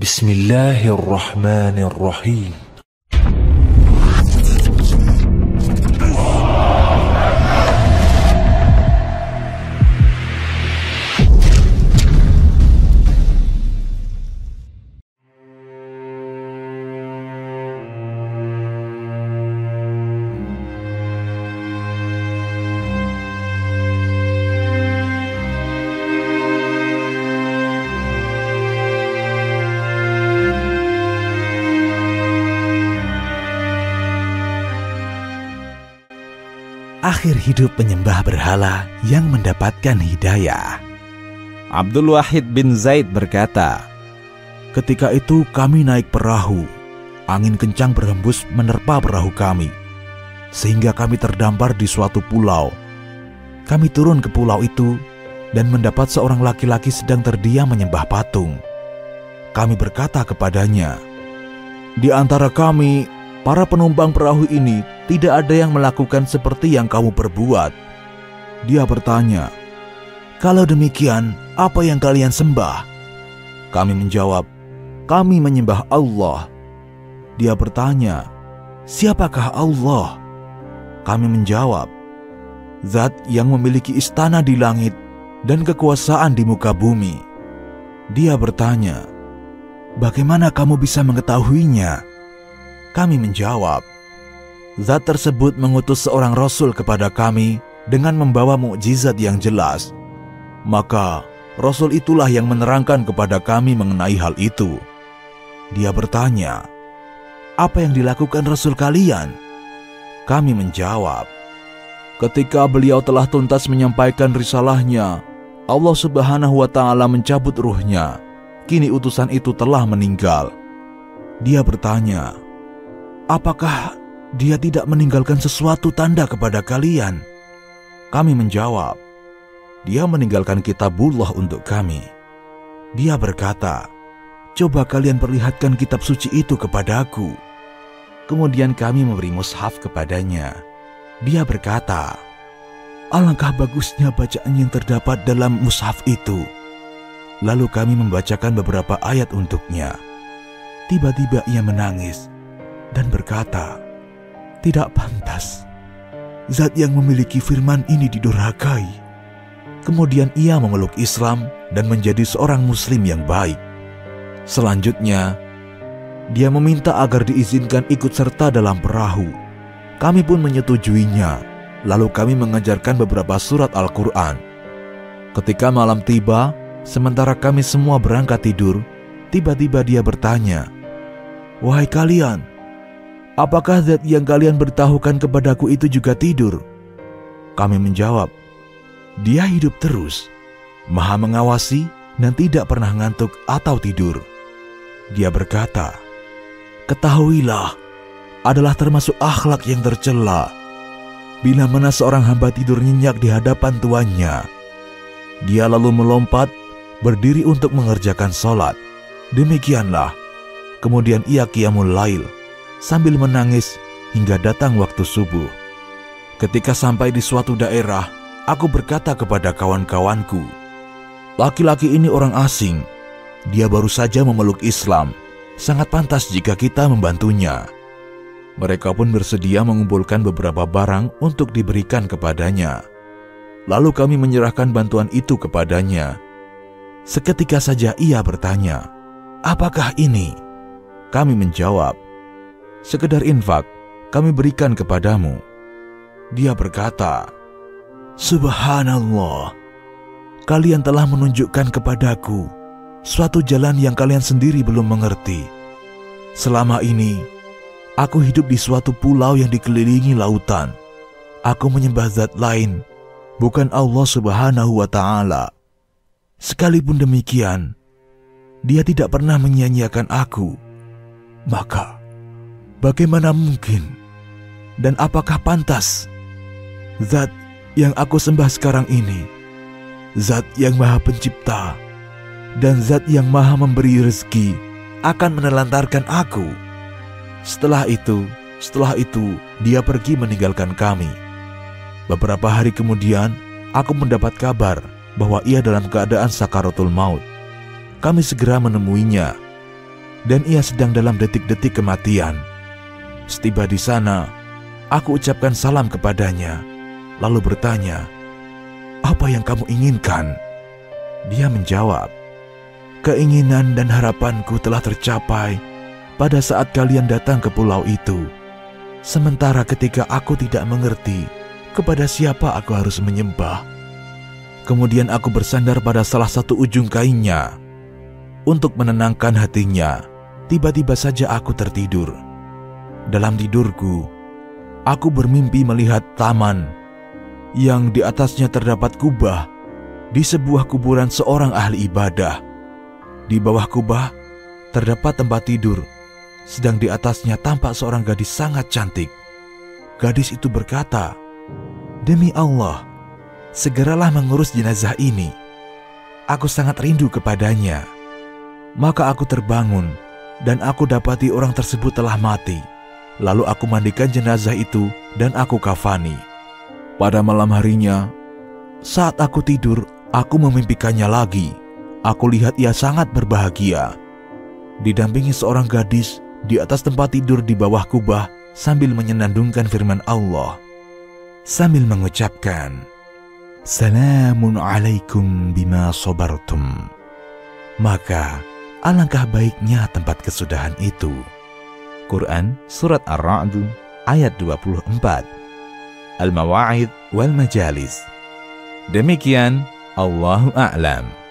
Bismillahirrahmanirrahim. Akhir hidup penyembah berhala yang mendapatkan hidayah. Abdul Wahid bin Zaid berkata, ketika itu kami naik perahu. Angin kencang berhembus menerpa perahu kami, sehingga kami terdampar di suatu pulau. Kami turun ke pulau itu dan mendapat seorang laki-laki sedang terdiam menyembah patung. Kami berkata kepadanya, di antara kami, para penumpang perahu ini, tidak ada yang melakukan seperti yang kamu perbuat. Dia bertanya, kalau demikian, apa yang kalian sembah? Kami menjawab, kami menyembah Allah. Dia bertanya, siapakah Allah? Kami menjawab, Zat yang memiliki istana di langit dan kekuasaan di muka bumi. Dia bertanya, bagaimana kamu bisa mengetahuinya? Kami menjawab, Zat tersebut mengutus seorang rasul kepada kami dengan membawa mukjizat yang jelas. Maka rasul itulah yang menerangkan kepada kami mengenai hal itu. Dia bertanya, apa yang dilakukan rasul kalian? Kami menjawab, ketika beliau telah tuntas menyampaikan risalahnya, Allah Subhanahu wa Ta'ala mencabut ruhnya. Kini utusan itu telah meninggal. Dia bertanya, apakah dia tidak meninggalkan sesuatu tanda kepada kalian? Kami menjawab, dia meninggalkan kitabullah untuk kami. Dia berkata, coba kalian perlihatkan kitab suci itu kepadaku. Kemudian kami memberi mushaf kepadanya. Dia berkata, alangkah bagusnya bacaan yang terdapat dalam mushaf itu. Lalu kami membacakan beberapa ayat untuknya. Tiba-tiba ia menangis dan berkata, tidak pantas Zat yang memiliki firman ini didurhakai. Kemudian ia memeluk Islam dan menjadi seorang muslim yang baik. Selanjutnya, dia meminta agar diizinkan ikut serta dalam perahu. Kami pun menyetujuinya. Lalu kami mengajarkan beberapa surat Al-Quran. Ketika malam tiba, sementara kami semua berangkat tidur, tiba-tiba dia bertanya, wahai kalian, apakah Zat yang kalian beritahukan kepadaku itu juga tidur? Kami menjawab, dia hidup terus, maha mengawasi dan tidak pernah ngantuk atau tidur. Dia berkata, ketahuilah, adalah termasuk akhlak yang tercela bila mana seorang hamba tidur nyenyak di hadapan tuannya. Dia lalu melompat, berdiri untuk mengerjakan sholat. Demikianlah, kemudian ia qiyamul lail sambil menangis hingga datang waktu subuh. Ketika sampai di suatu daerah, aku berkata kepada kawan-kawanku, laki-laki ini orang asing. Dia baru saja memeluk Islam. Sangat pantas jika kita membantunya. Mereka pun bersedia mengumpulkan beberapa barang untuk diberikan kepadanya. Lalu kami menyerahkan bantuan itu kepadanya. Seketika saja ia bertanya, apakah ini? Kami menjawab, sekedar infak kami berikan kepadamu. Dia berkata, Subhanallah, kalian telah menunjukkan kepadaku suatu jalan yang kalian sendiri belum mengerti. Selama ini, aku hidup di suatu pulau yang dikelilingi lautan. Aku menyembah zat lain, bukan Allah Subhanahu wa Ta'ala. Sekalipun demikian, dia tidak pernah menyia-nyiakan aku. Maka, bagaimana mungkin dan apakah pantas zat yang aku sembah sekarang ini, zat yang maha pencipta dan zat yang maha memberi rezeki, akan menelantarkan aku? Setelah itu dia pergi meninggalkan kami. Beberapa hari kemudian, aku mendapat kabar bahwa ia dalam keadaan sakaratul maut. Kami segera menemuinya. dan ia sedang dalam detik-detik kematian. Setiba di sana, aku ucapkan salam kepadanya, lalu bertanya, "Apa yang kamu inginkan?" Dia menjawab, "Keinginan dan harapanku telah tercapai pada saat kalian datang ke pulau itu. Sementara ketika aku tidak mengerti kepada siapa aku harus menyembah." Kemudian aku bersandar pada salah satu ujung kainnya. Untuk menenangkan hatinya, tiba-tiba saja aku tertidur. Dalam tidurku, aku bermimpi melihat taman yang di atasnya terdapat kubah di sebuah kuburan seorang ahli ibadah. Di bawah kubah terdapat tempat tidur, sedang di atasnya tampak seorang gadis sangat cantik. Gadis itu berkata, "Demi Allah, segeralah mengurus jenazah ini. Aku sangat rindu kepadanya." Maka aku terbangun dan aku dapati orang tersebut telah mati. Lalu aku mandikan jenazah itu dan aku kafani. Pada malam harinya, saat aku tidur, aku memimpikannya lagi. Aku lihat ia sangat berbahagia, didampingi seorang gadis di atas tempat tidur di bawah kubah sambil menyenandungkan firman Allah, sambil mengucapkan, "Salamun alaikum bima sabartum." Maka alangkah baiknya tempat kesudahan itu. Quran Surat Ar-Ra'd ayat 24. Al-Mawa'id wal Majalis. Demikian, Allahu a'lam.